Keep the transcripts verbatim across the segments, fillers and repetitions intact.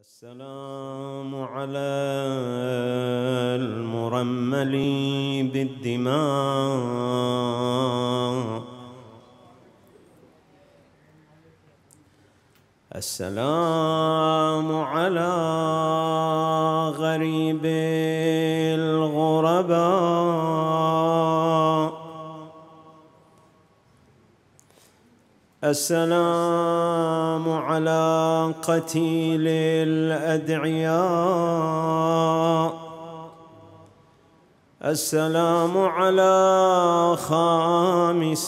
السلام على المرمل بالدماء، السلام على غريب الغرباء، السلام على قتيل الأدعياء، السلام على خامس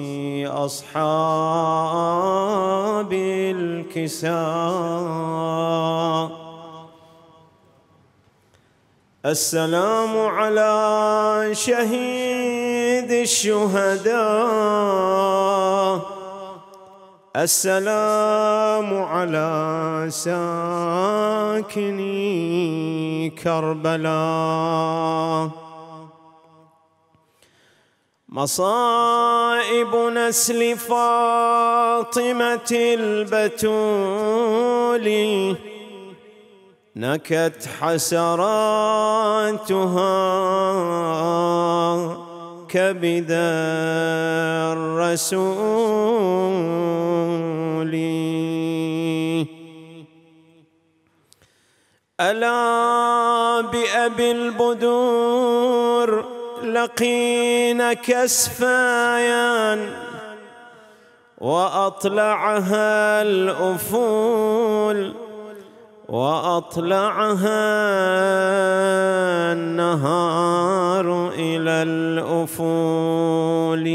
أصحاب الكساء، السلام على شهيد الشهداء، السلام على ساكني كربلاء. مصائب نسل فاطمة البتول نكت حسراتها كبد الرسول. ألا بأبي البدور لقين كسفايا وأطلعها الأفول وأطلعها النهار إلى الأفول.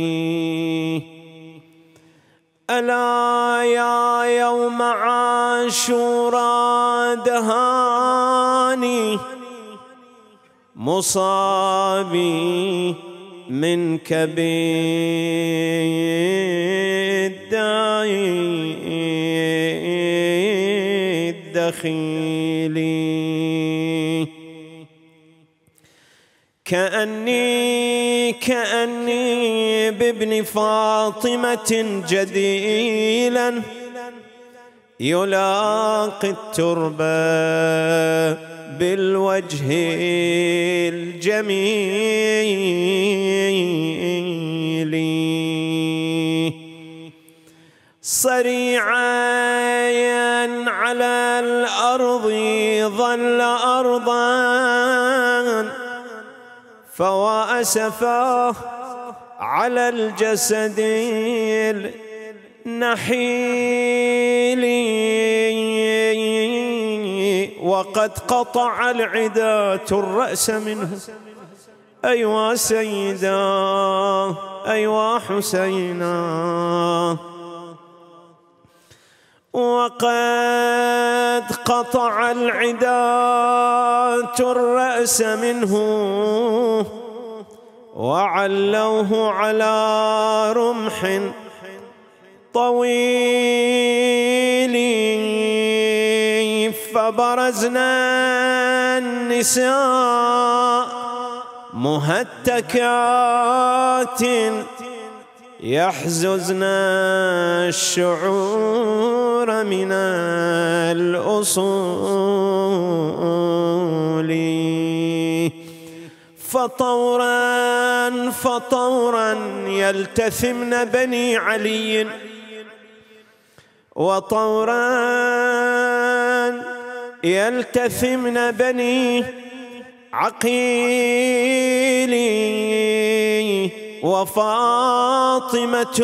ألا يا يوم عاشوراء دهاني مصابي منك بالدخيل. كأني كأني بابن فاطمة جديلا يلاقي التربة بالوجه الجميل. صريعا على الأرض ظل أرضا فوأسفاه على الجسد النحيل وقد قطع العداة الرأس منه. أيوا سيدا أيوا حسينا وقد قطع العداة الرأس منه وعلوه على رمح طويل فبرزنا النساء مهتكات يحززن الشعور من الأصول. فطورا فطورا يلتثمن بني علي وطورا يلتثمن بني عقيل وفاطمة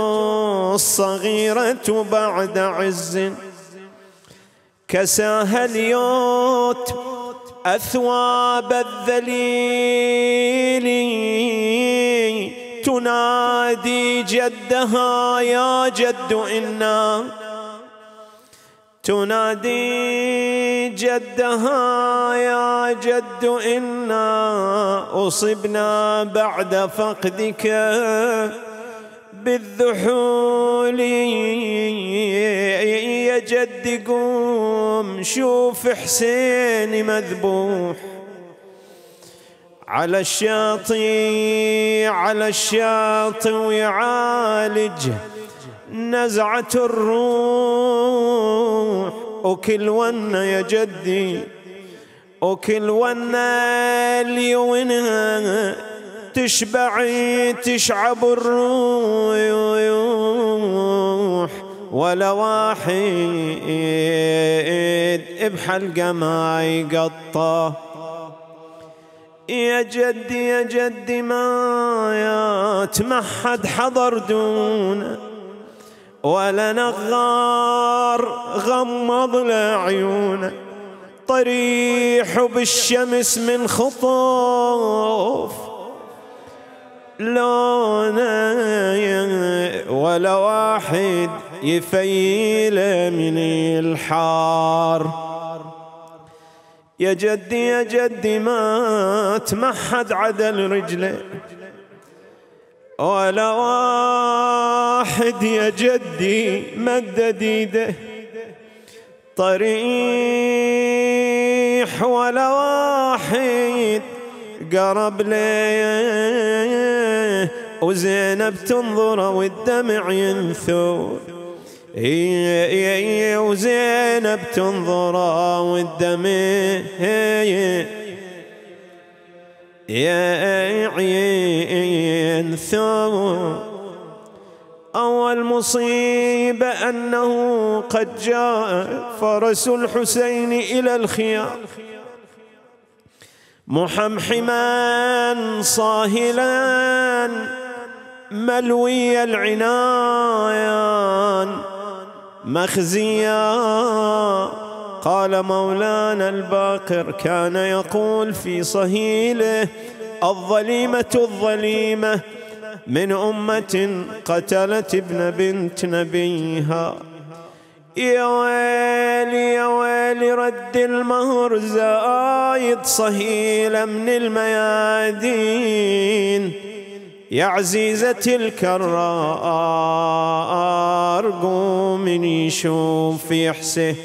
الصغيرة بعد عز كساها اليوت أثواب الذليل تنادي جدها يا جد إنا تنادي جدها يا جد إنا أصبنا بعد فقدك بالذحول. يا جد قوم شوف حسين مذبوح على الشاطئ على الشاطئ ويعالج نزعة الروح وكل ونة يا جدي، وكل ونة اللي وينها تشبعي تشعب الروح، ولا واحد بحلقه ما يقطع. يا جدي يا جدي ما يتمحد حضر دونه، ولا نغار غمض لعيونه، طريح بالشمس من خطوف لونه، ولا واحد يفيله من الحار. يا جدي يا جدي ما تمحد عدل رجله، ولا واحد يا جدي مدد ايده طريح، ولا واحد قرب ليه وزينب تنظر والدمع ينثور. هي وزينب تنظر والدمع ينثور. أول مصيبة أنه قد جاء فرس الحسين إلى الخيام محمحما صاهلا ملوي العنايان مخزيا. قال مولانا الباقر كان يقول في صهيله: الظليمة الظليمة من أمة قتلت ابن بنت نبيها. يا ويلي يا ويلي رد المهر زايد صهيلة من الميادين. يا عزيزة الكرار قومن يشوف يحسه.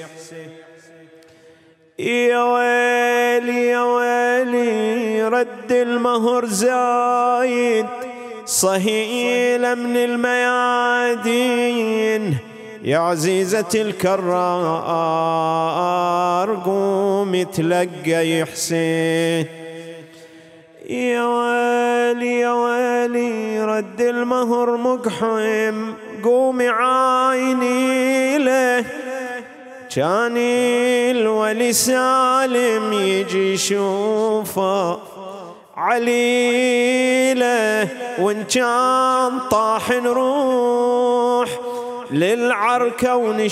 يا ويلي يا ويلي رد المهر زايد صهيلة من الميادين. يا عزيزة الكرار قومي تلقى يحسين. يا ويلي يا ويلي رد المهر مقحم قومي عايني له. كان الولي سالم يجي يشوفه عليله، وإن كان طاح نروح للعركة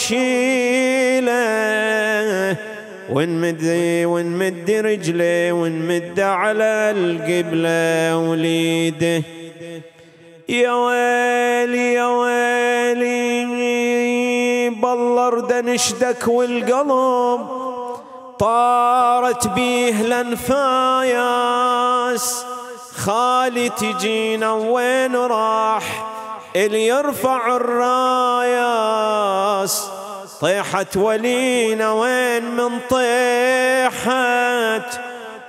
ونشيله، ونمد ونمد رجله ونمد على القبلة وليده. يا ويلي يا ويلي بالله ارد نشدك والقلب طارت بيه الانفاس. خالي تجينا وين راح اللي يرفع الراياس. طيحت ولينا وين من طيحت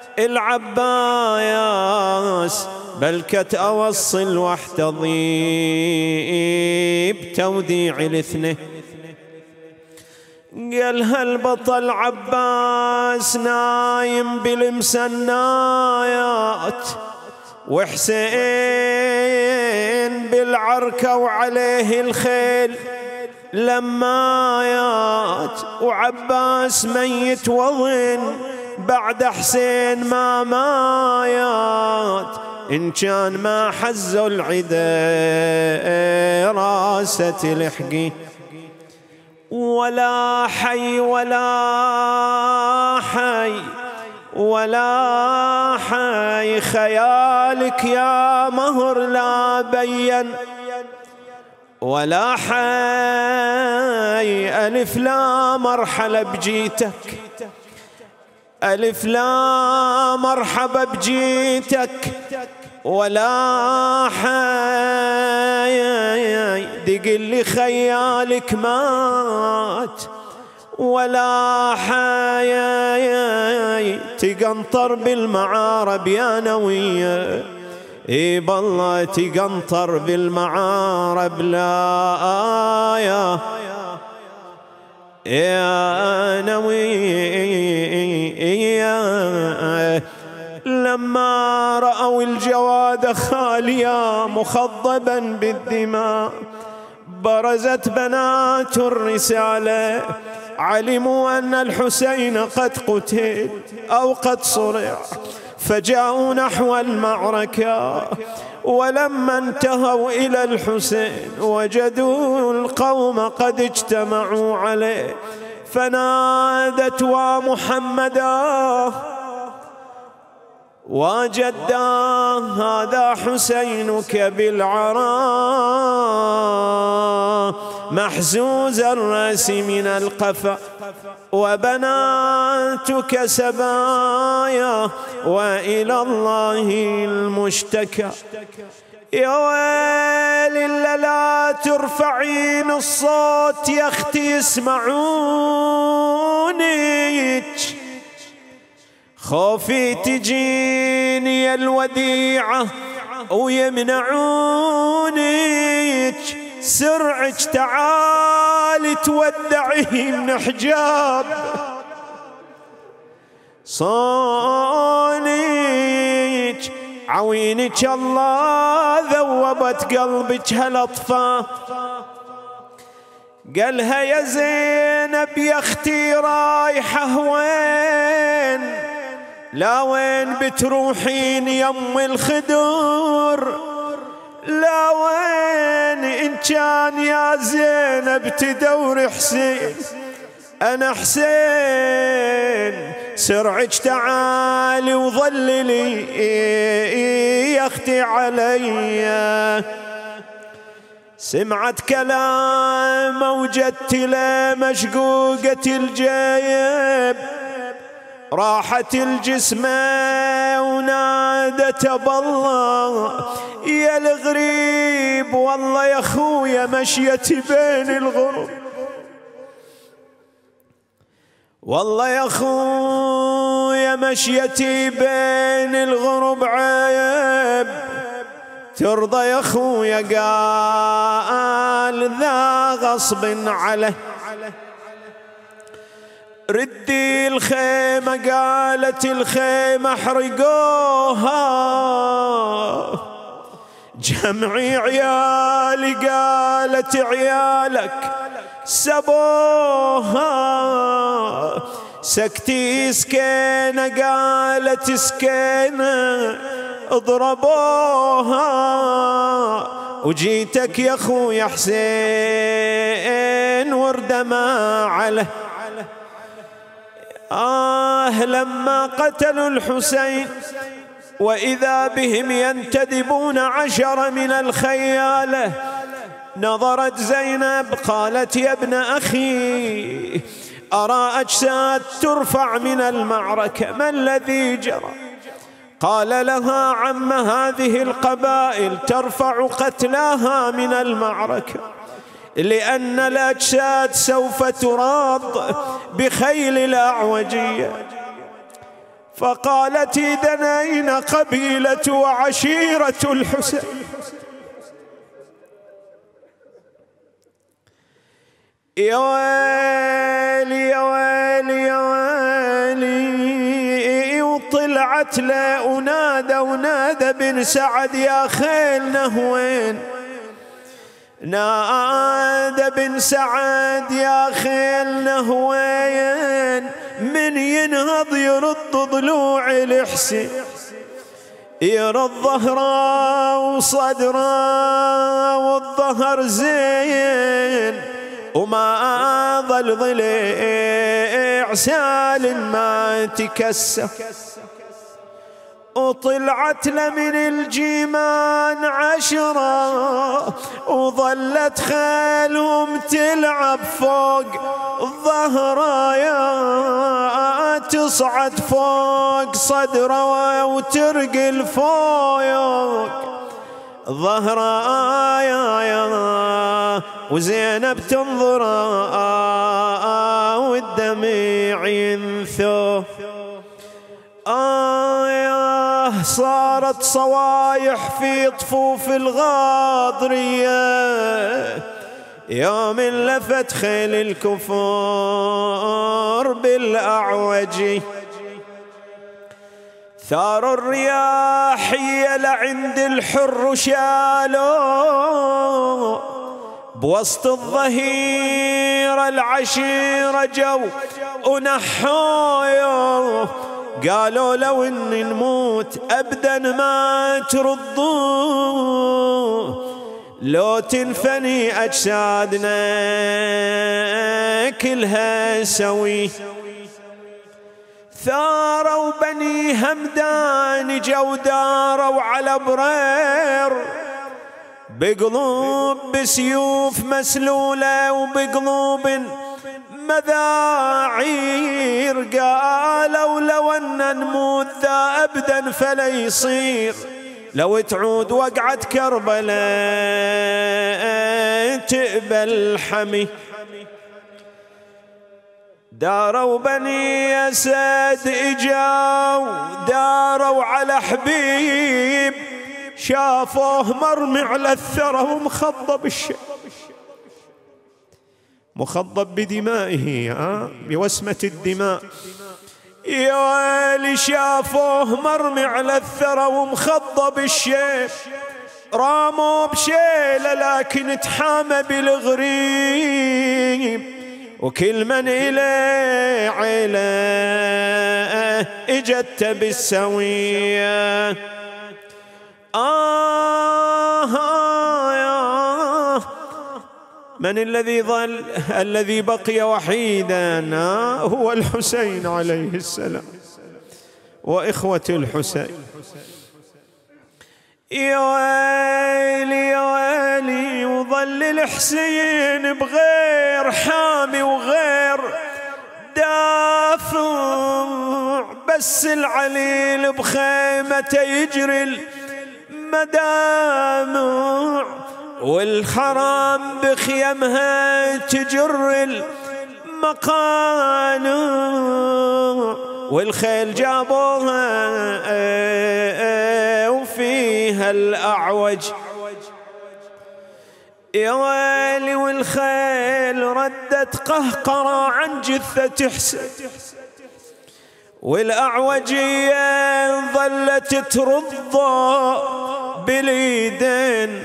العباياس. بلكت أوصل واحتضيب توديع الاثنه. قالها البطل عباس نايم بالمسنايات، وحسين بالعركة وعليه الخيل لمايات. وعباس ميت وظن بعد حسين ما مايات. إن كان ما حزوا العدا راسة لحقي. ولا حي ولا حي ولا حي خيالك يا مهر لا بين. ولا حي ألف لا مرحلة بجيتك. ألف لا مرحبا بجيتك. ولا حي دقلي خيالك مات. ولا حي تقنطر بالمعارب يا نوية. اي بالله تقنطر بالمعارب لا يا يا نوية لما رأوا الجواد خاليا مخضبا بالدماء برزت بنات الرسالة علموا أن الحسين قد قتل أو قد صرع فجاءوا نحو المعركة ولما انتهوا إلى الحسين وجدوا القوم قد اجتمعوا عليه فنادت ومحمدا وجدا هذا حسينك بالعراء محزوز الرأس من القفا وبناتك سبايا وإلى الله المشتكى. يا ويل لا ترفعين الصوت يا اختي اسمعونك خوفي تجيني يا الوديعة ويمنعونك سرعك تعالي تودعي من حجاب صونك عوينك الله ذوبت قلبك هالأطفال قالها يا زينب يا اختي رايحة وين لا وين بتروحين يم الخدور لا وين إن كان يا زينب تدور حسين أنا حسين سرعك تعالي وظللي يا اختي علي. سمعت كلام وجدت له مشقوقة الجيب راحت الجسمة ونادت بالله يا الغريب والله يا خويا مشيتي بين الغرب والله يا خويا مشيتي بين الغرب عيب ترضى يا خويا قال ذا غصب عليه ردي الخيمة قالت الخيمة احرقوها جمعي عيالي قالت عيالك سبوها سكتي سكينة قالت سكينة اضربوها وجيتك يا خويا حسين وردما عليه. آه لما قتلوا الحسين وإذا بهم ينتدبون عشر من الخيالة نظرت زينب قالت يا ابن أخي أرى أجساد ترفع من المعركة ما الذي جرى؟ قال لها عم هذه القبائل ترفع قتلاها من المعركة لأن الأجساد سوف تراض بخيل الأعوجية. فقالت إذن أين قبيلة وعشيرة الحسين؟ يا ويلي يا ويلي يا ويلي وطلعت له ونادى ونادى بن سعد يا خيلنا وين نادى بن سعد يا خيلنا وين من ينهض يرد ضلوع الحسين يرد ظهره وصدره والظهر زين وما ظل ضلع سال ما تكسر. وطلعت له من الجيمان عشرة وظلت خيلهم تلعب فوق ظهره يا تصعد فوق صدره وترقل فوق ظهره يا يا وزينب تنظر والدمع ينثو. آه يا صارت صوايح في طفوف الغاضرية يوم لفت خيل الكفور بالأعوج، ثار الرياح لعند الحر شالوا، بوسط الظهيرة العشيرة جو ونحوا، قالوا لو ان نموت ابدا ما ترضوه، لو تنفني اجسادنا كلها سوي. ثاروا بني همدان جو داروا على برير، بقلوب بسيوف مسلولة وبقلوب مذاعير، قالوا لو أن نموت ذا أبدا فلا يصير، لو تعود وقعة كربلاء تقبل حمي. داروا بني أسد إجاو داروا على حبيب، شافوه مرمي على الثرى ومخضب الشيب، مخضب بدمائه ها بوسمة الدماء. يا ويلي شافوه مرمي على الثرى ومخضب الشيب، راموا بشيله لكن تحامى بالغريب، وكل من إليه عيله اجت بالسوية. آه يا من الذي ظل؟ الذي بقي وحيدا هو الحسين عليه السلام وإخوة الحسين. يا ويلي يا ويلي، وظل الحسين بغير حامي وغير دافع، بس العليل بخيمته يجري المدامع، والحرام بخيمها تجر المقانع، والخيل جابوها وفيها الأعوج. يا ويلي والخيل ردت قهقرة عن جثة حسين، والأعوجية ظلت ترضى باليدين،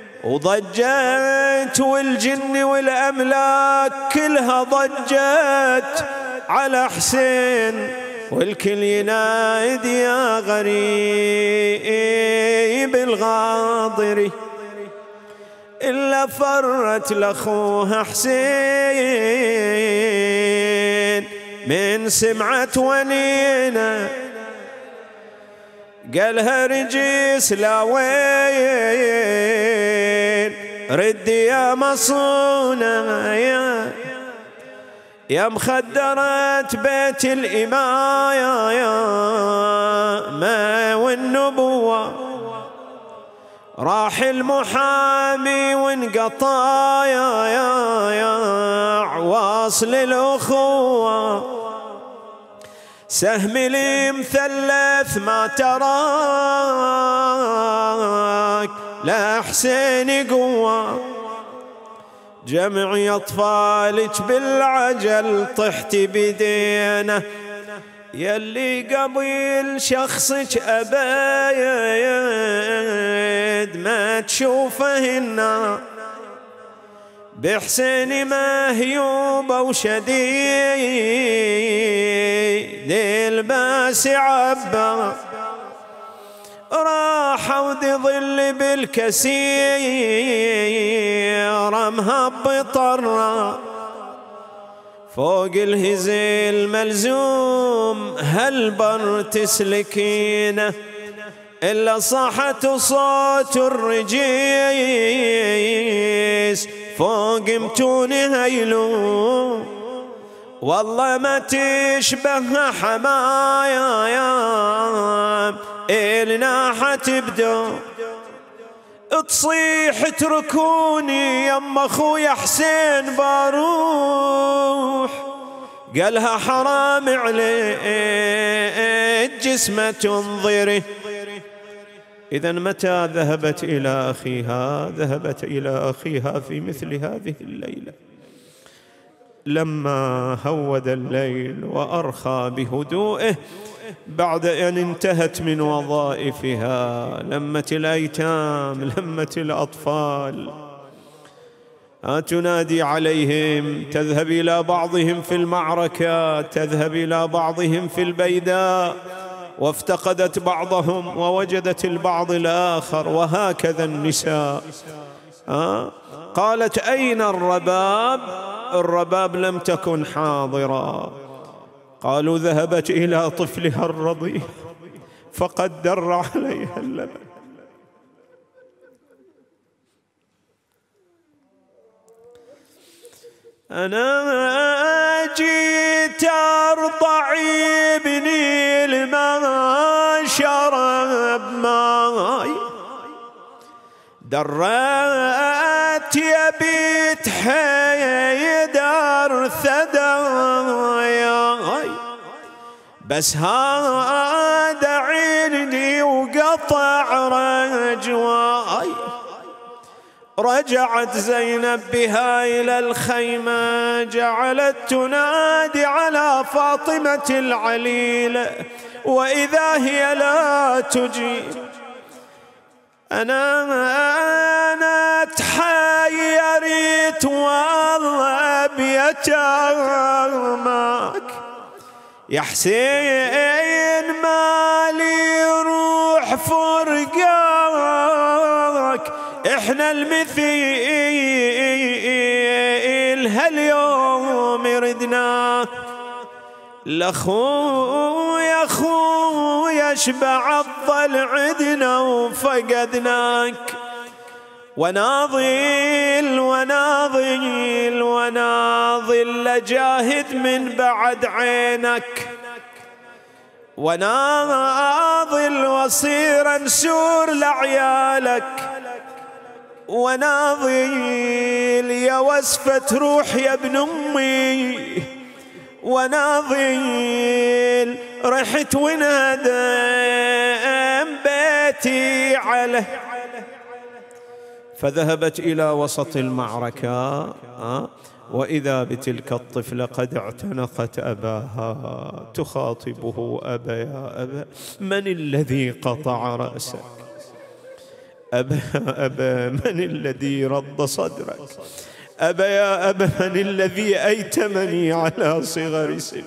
وضجت والجن والأملاك كلها ضجت على حسين، والكل ينادي يا غريب الغاضري، إلا فرت لأخوها حسين من سمعت ونينا، قالها رجيس لا وين ردي يا مصونة يا يا مخدرات بيت الإماية يا ما والنبوة، راح المحامي وانقطع يا يا يا واصل الأخوة، سهم لي مثلث ما تراك لا حسين قوة، جمعي أطفالك بالعجل طحت بدينه، يلي قبيل شخصك أبايد ما تشوفه النار، بحسين مهيوبة وشديد الباس عبا، راح ودي ظل بالكسير مهبط الراء، فوق الهزيل ملزوم هالبر تسلكينه، إلا صاحت صوت الرجيس فوق متون هيلو، والله ما تشبه حمايا يا الناحة تبدو، تصيح اتركوني يما اخويا حسين باروح، قالها حرام عليك جسمه تنظري، إذن متى ذهبت إلى أخيها؟ ذهبت إلى أخيها في مثل هذه الليلة، لما هود الليل وأرخى بهدوئه بعد أن انتهت من وظائفها، لمت الأيتام، لمت الأطفال، تنادي عليهم، تذهب إلى بعضهم في المعركة، تذهب إلى بعضهم في البيداء، وافتقدت بعضهم ووجدت البعض الآخر، وهكذا النساء. آه؟ قالت أين الرباب؟ الرباب لم تكن حاضرة. قالوا ذهبت إلى طفلها الرضيع فقد در عليها اللبن. أنا جيت أرضعي ابني الماء شرب ماي، درت يا بيت حيدر ثداياي، بس هذا عيني وقطع رجواي. رجعت زينب بها إلى الخيمة، جعلت تنادي على فاطمة العليلة، وإذا هي لا تجيب. أنا أنا تحيرت والله بيتامك يا حسين، مالي روح فرقاك، إحنا المثيل هاليوم ردناك، لأخويا أخويا شبع الضل عدنا وفقدناك، وناضل وناضل وناضل لجاهد من بعد عينك، وناضل وصير انشور لعيالك، وناضل يا وسفة روح يا ابن أمي، وناضل رحت ونادم بيتي عليه. فذهبت إلى وسط المعركة، وإذا بتلك الطفلة قد اعتنقت أباها تخاطبه: أبا يا أبا، من الذي قطع رأسك؟ أبا يا أبا، من الذي رد صدرك؟ أبا يا أبا، من الذي أيتمني على صغر سني؟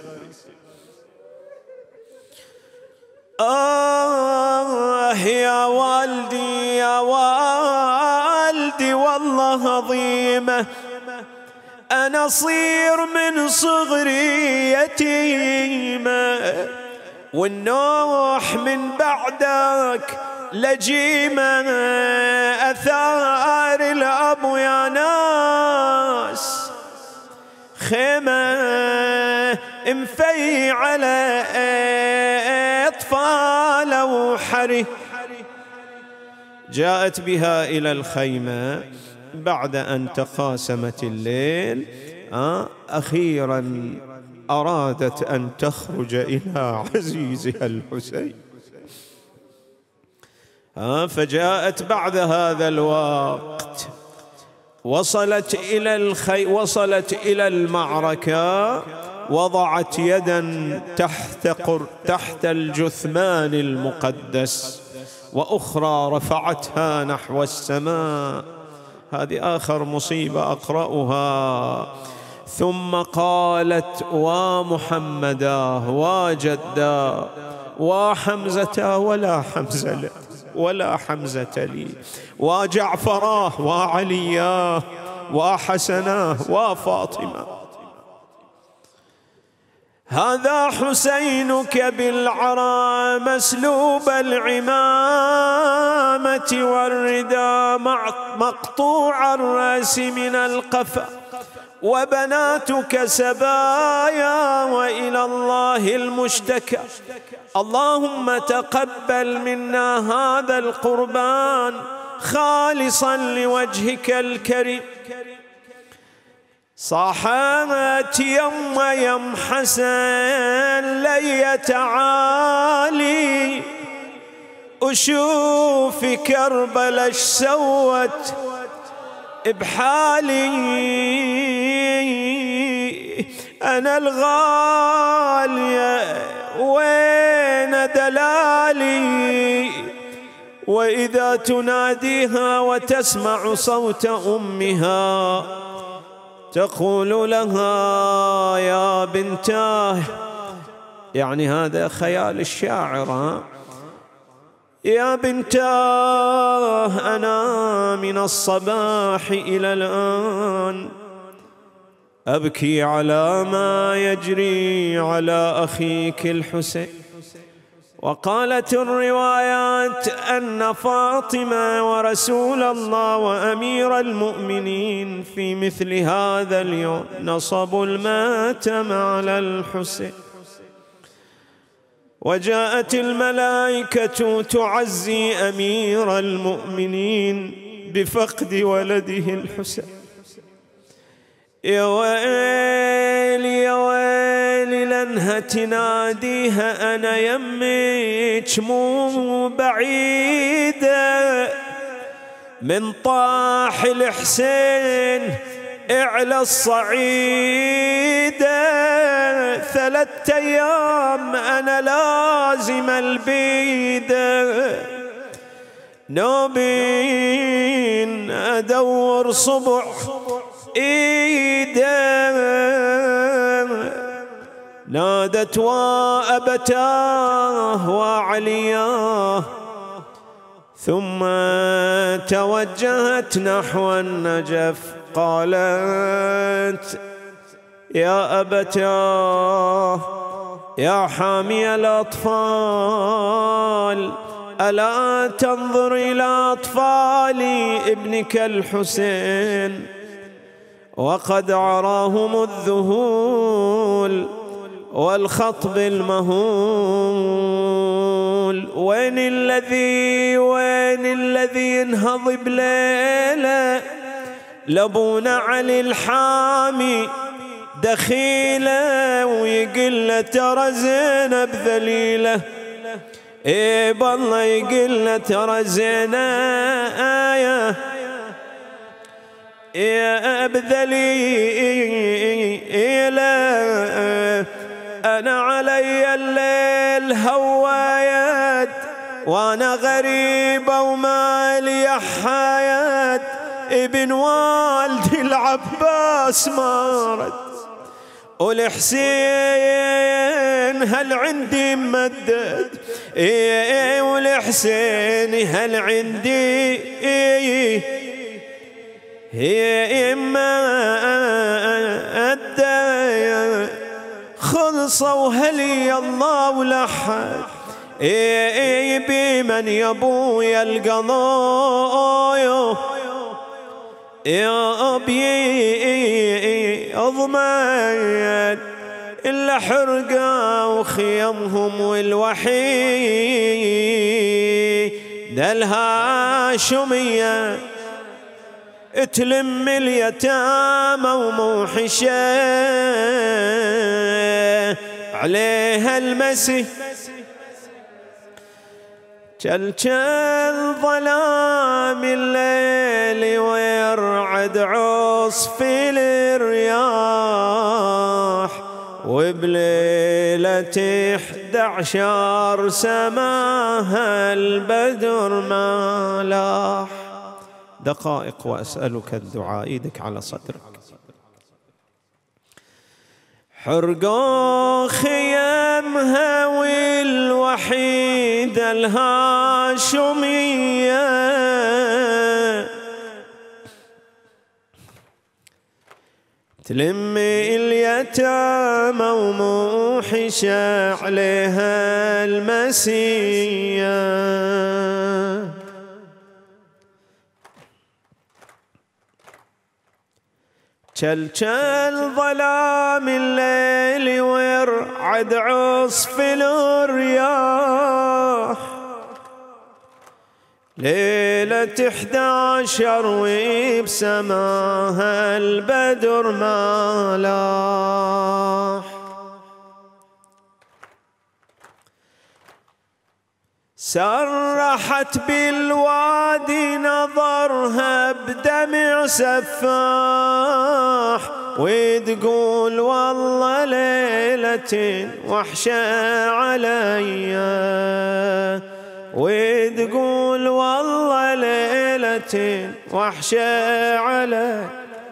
آه يا والدي يا والدي، والله عظيمة، أنا صير من صغري يتيمة، والنوح من بعدك لجيمة، أثار الأب يا ناس، خيمة مفي على أطفال وحري. جاءت بها إلى الخيمة بعد أن تقاسمت الليل، أخيرا أرادت أن تخرج إلى عزيزها الحسين، فجاءت بعد هذا الوقت، وصلت إلى الخي وصلت إلى المعركة، وضعت يدا تحت قر... تحت الجثمان المقدس، وأخرى رفعتها نحو السماء. هذه آخر مصيبة أقرأها. ثم قالت: ومحمدا وجدا وحمزة ولا حمزة لي ولا حمزة لي، وجعفراه وعلياه وحسناه وفاطمة، هذا حسينك بالعرى مسلوب العمامة والرداء مقطوع الرأس من القفا، وبناتك سبايا وإلى الله المشتكى. اللهم تقبل منا هذا القربان خالصا لوجهك الكريم. صاحت يم يم حسن لي تعالي وشوفي كربلاء اش سوت بحالي، أنا الغالية وين دلالي؟ وإذا تناديها وتسمع صوت أمها تقول لها يا بنتاه، يعني هذا خيال الشاعر، يا بنتاه أنا من الصباح إلى الآن أبكي على ما يجري على أخيك الحسين. وقالت الروايات أن فاطمة ورسول الله وأمير المؤمنين في مثل هذا اليوم نصبوا الماتم على الحسين، وجاءت الملائكة تعزي أمير المؤمنين بفقد ولده الحسين. يا ويل يا ويل لأنها تناديها أنا يمك مو بعيدة، من طاح الحسين اعلى الصعيدة، ثلاثة أيام أنا لازم البيدة، نوبين أدور صبح إيده، نادت وأبتاه وعلياه، ثم توجهت نحو النجف قالت يا أبتاه يا حامي الأطفال، ألا تنظر إلى أطفال ابنك الحسين وقد عراهم الذهول والخطب المهول، وين الذي وين الذي ينهض بليلة لابونا علي الحامي دخيله ويقل ترى زينب ذليله، اي بالله يقل ترى زينب آية يا بذليله، أنا علي الليل هوايت وأنا غريبة وما لي حياة، ابن والدي العباس مارد والحسين هل عندي ممدد، إيه والحسين هل عندي إيه هي إما أدى خلصوا هلي الله ولحد، إيه بمن يبويا القضايا يا أبي أضمن إلا حرقة وخيمهم والوحيد الهاشمية تلم اليتامى وموحشة عليها المسي، جل جل ظلام الليل ويرعد عصفي الرياح، وبليلة إحدى عشر سماها البدر ما لاح. دقائق وأسألك الدعاء، إيدك على صدرك. حرقوا خيامها والوحيدة الهاشمية، تلم اليتامى وموحشة عليها المسية، جل جل ظلام الليل ويرعد عصف الرياح، ليلة إحدى عشر وبسماها البدر ما لاح، سرحت بالوادي نظرها بدمع سفاح، وتقول والله ليلة وحشة عليا، وتقول والله ليلة وحشة عليا.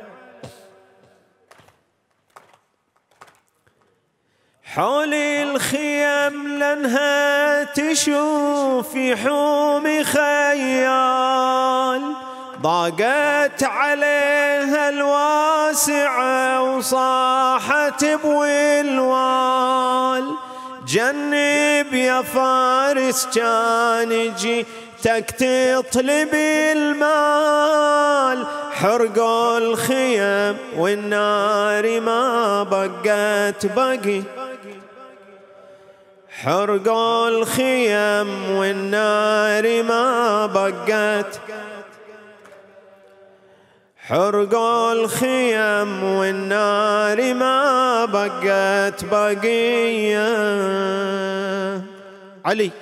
حولي الخيم لانها تشوف يحوم خيال، ضاقت عليها الواسعة وصاحت بوالوال. جنب يا فارس كان جيتك تطلب المال، حرقوا الخيم والنار ما بقت بقي، حرقوا الخيم والنار ما بقت، حرقوا الخيم والنار ما بقت بقية. علي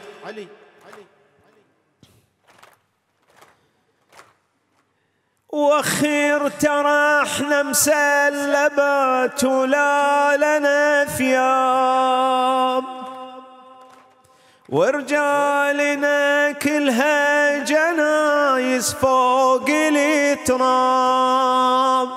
واخير ترى احنا مسلبات ولا لنا ثياب، ورجالنا كلها جنايز فوق التراب.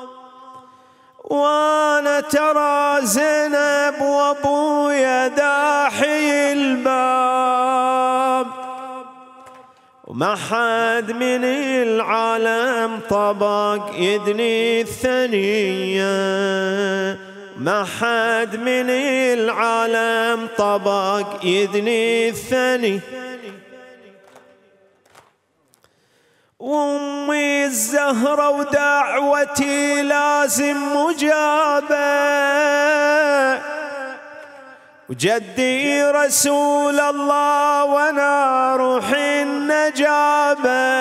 وانا ترى زينب وابويا داحي الباب، وما حد من العالم طبق يدني الثنية، ما حد من العالم طبق يدني الثني. وامي الزهرة ودعوتي لازم مجابة، وجدي رسول الله وانا روحي النجابة.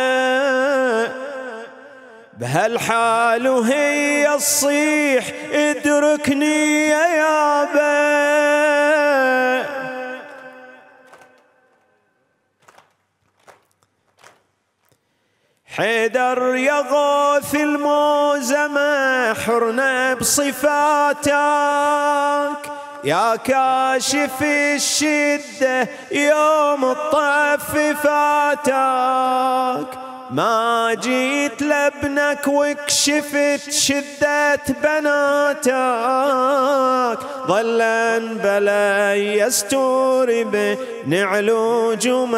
بهالحال وهي الصيح ادركني يا يابا. حيدر يا غوث الموزمة حرنا بصفاتك، يا كاشف الشدة يوم الطف فاتك. ما جيت لابنك وكشفت شدة بناتك، ظلا بلا يستور بنعلو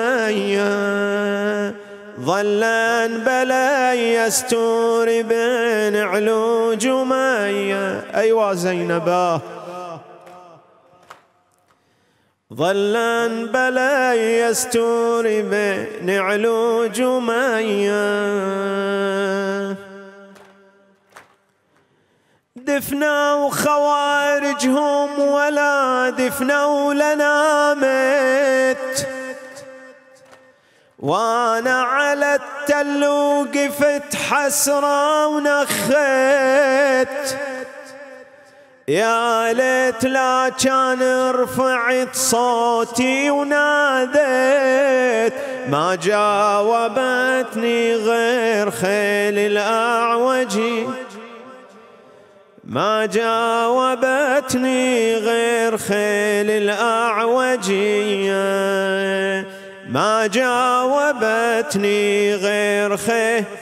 جمية، ظلا بلا يستور بنعلو جمية. أيوا زينباه ظلا بلا يستور بنعلو جمية. دفنوا خوارجهم ولا دفنوا لنا مت، وانا على التل وقفت حسرة ونخت. يا ليت لا كان رفعت صوتي وناديت، ما جاوبتني غير خيل الأعوجي، ما جاوبتني غير خيل الأعوجية، ما جاوبتني غير خيل